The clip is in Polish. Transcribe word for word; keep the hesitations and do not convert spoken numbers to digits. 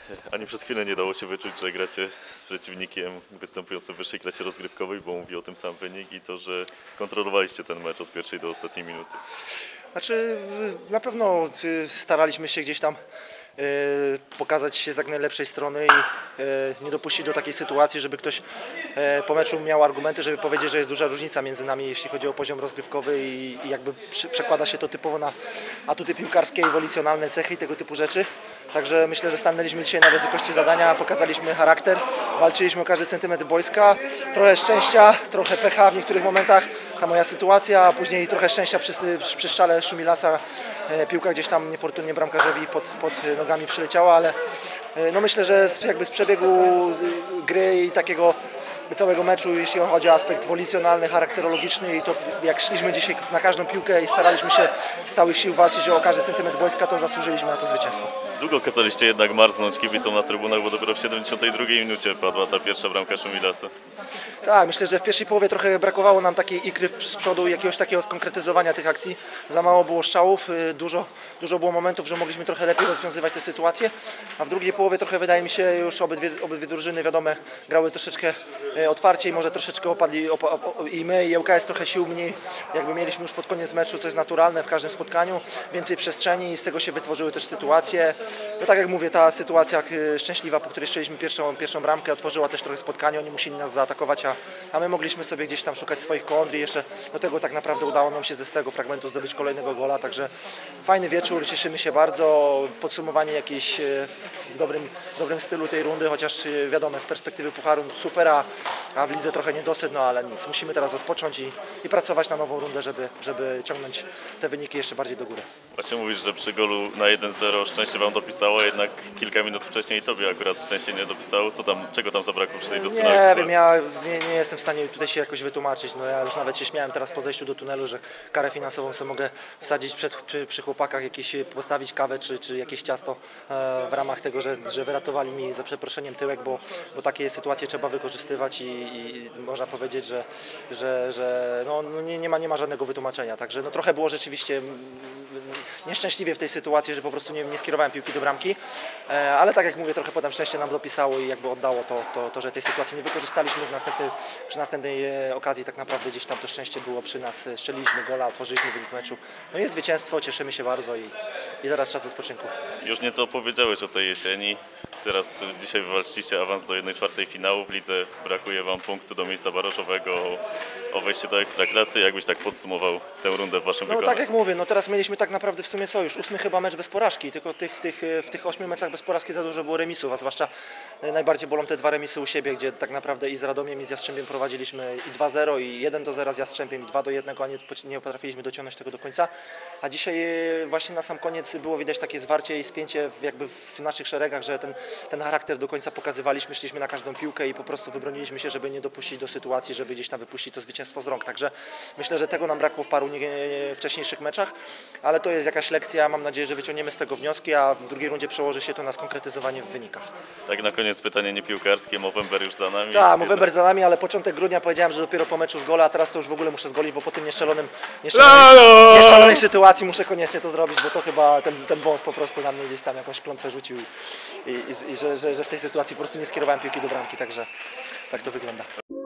Ani przez chwilę nie dało się wyczuć, że gracie z przeciwnikiem występującym w wyższej klasie rozgrywkowej, bo mówi o tym sam wynik i to, że kontrolowaliście ten mecz od pierwszej do ostatniej minuty. Znaczy, na pewno staraliśmy się gdzieś tam y, pokazać się z jak najlepszej strony i y, nie dopuścić do takiej sytuacji, żeby ktoś y, po meczu miał argumenty, żeby powiedzieć, że jest duża różnica między nami, jeśli chodzi o poziom rozgrywkowy i, i jakby przy, przekłada się to typowo na atuty piłkarskie, ewolicjonalne cechy i tego typu rzeczy. Także myślę, że stanęliśmy dzisiaj na wysokości zadania, pokazaliśmy charakter, walczyliśmy o każdy centymetr boiska, trochę szczęścia, trochę pecha w niektórych momentach, ta moja sytuacja, a później trochę szczęścia przy, przy strzale Szumilasa, piłka gdzieś tam niefortunnie bramkarzowi pod, pod nogami przyleciała, ale no myślę, że z, jakby z przebiegu gry i takiego całego meczu, jeśli chodzi o aspekt wolicjonalny, charakterologiczny i to jak szliśmy dzisiaj na każdą piłkę i staraliśmy się z całych sił walczyć o każdy centymetr boiska, to zasłużyliśmy na to zwycięstwo. Długo kazaliście jednak marznąć kibicom na trybunach, bo dopiero w siedemdziesiątej drugiej minucie padła ta pierwsza bramka Szumilasa. Tak, myślę, że w pierwszej połowie trochę brakowało nam takiej ikry z przodu, jakiegoś takiego skonkretyzowania tych akcji. Za mało było strzałów, dużo, dużo było momentów, że mogliśmy trochę lepiej rozwiązywać te sytuacje, a w drugiej połowie trochę wydaje mi się już obydwie, obydwie drużyny, wiadome, grały troszeczkę otwarciej, może troszeczkę opadli opa, op, i my, i L K S trochę sił mniej, jakby mieliśmy już pod koniec meczu, co jest naturalne w każdym spotkaniu, więcej przestrzeni i z tego się wytworzyły też sytuacje. No tak jak mówię, ta sytuacja szczęśliwa, po której strzeliśmy pierwszą, pierwszą bramkę, otworzyła też trochę spotkanie, oni musieli nas zaatakować, a, a my mogliśmy sobie gdzieś tam szukać swoich kontr i jeszcze do tego tak naprawdę udało nam się ze z tego fragmentu zdobyć kolejnego gola, także fajny wieczór, cieszymy się bardzo, podsumowanie jakieś w dobrym, dobrym stylu tej rundy, chociaż wiadomo, z perspektywy pucharu super, a, a w lidze trochę niedosyt, no ale nic, musimy teraz odpocząć i, i pracować na nową rundę, żeby, żeby ciągnąć te wyniki jeszcze bardziej do góry. Właśnie mówisz, że przy golu na jeden zero szczęście wam dopisało, jednak kilka minut wcześniej tobie akurat szczęście nie dopisało. Co tam, czego tam zabrakło przy tej doskonałej Nie sytuacji? wiem, ja nie, nie jestem w stanie tutaj się jakoś wytłumaczyć. No ja już nawet się śmiałem teraz po zejściu do tunelu, że karę finansową sobie mogę wsadzić przed, przy, przy chłopakach, jakieś, postawić kawę czy, czy jakieś ciasto e, w ramach tego, że, że wyratowali mi za przeproszeniem tyłek, bo, bo takie sytuacje trzeba wykorzystywać i, i można powiedzieć, że, że, że no, no nie, nie, ma, nie ma żadnego wytłumaczenia. Także no, trochę było rzeczywiście nieszczęśliwie w tej sytuacji, że po prostu nie, nie skierowałem piłki do bramki, e, ale tak jak mówię, trochę potem szczęście nam dopisało i jakby oddało to, to, to że tej sytuacji nie wykorzystaliśmy w następnej, przy następnej e, okazji tak naprawdę gdzieś tam to szczęście było przy nas, strzeliliśmy gola, otworzyliśmy wynik meczu. No jest zwycięstwo, cieszymy się bardzo i, i teraz czas do spoczynku. Już nieco opowiedziałeś o tej jesieni, teraz dzisiaj wywalczyliście awans do jednej czwartej finału, w lidze brakuje wam punktu do miejsca barażowego o wejście do Ekstraklasy. Jakbyś tak podsumował tę rundę w waszym No wykonaniu? tak jak mówię, no teraz mieliśmy tak naprawdę w sumie co już, ósmy chyba mecz bez porażki, tylko tych, tych, w tych ośmiu meczach bez porażki za dużo było remisów, a zwłaszcza najbardziej bolą te dwa remisy u siebie, gdzie tak naprawdę i z Radomiem i z Jastrzębiem prowadziliśmy i dwa zero i jeden do zera z Jastrzębiem i dwa do jednego, a nie, nie potrafiliśmy dociągnąć tego do końca, a dzisiaj właśnie na sam koniec było widać takie zwarcie i spięcie w, jakby w naszych szeregach, że ten, ten charakter do końca pokazywaliśmy, szliśmy na każdą piłkę i po prostu wybroniliśmy się, żeby nie dopuścić do sytuacji, żeby gdzieś tam wypuścić to zwycięstwo z rąk, także myślę, że tego nam brakło w paru nie, nie, wcześniejszych meczach, ale to jest jakaś lekcja, mam nadzieję, że wyciągniemy z tego wnioski, a w drugiej rundzie przełoży się to na skonkretyzowanie w wynikach. Tak na koniec pytanie niepiłkarskie, Movember już za nami. Tak, Movember za nami, ale początek grudnia powiedziałem, że dopiero po meczu z gola, a teraz to już w ogóle muszę zgolić, bo po tym nieszczelonym, nieszczelonej, nieszczelonej sytuacji muszę koniecznie to zrobić, bo to chyba ten, ten wąs po prostu na mnie gdzieś tam jakąś klątwę rzucił i, i, i że, że, że w tej sytuacji po prostu nie skierowałem piłki do bramki, także tak to wygląda.